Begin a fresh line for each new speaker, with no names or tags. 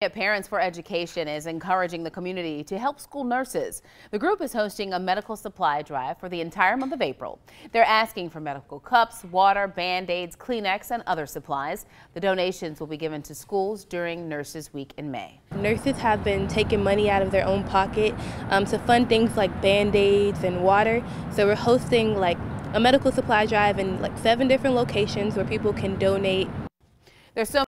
Parents for Education is encouraging the community to help school nurses. The group is hosting a medical supply drive for the entire month of April. They're asking for medical cups, water, Band-Aids, Kleenex, and other supplies. The donations will be given to schools during Nurses Week in May.
Nurses have been taking money out of their own pocket to fund things like Band-Aids and water. So we're hosting like a medical supply drive in like 7 different locations where people can donate.
There's so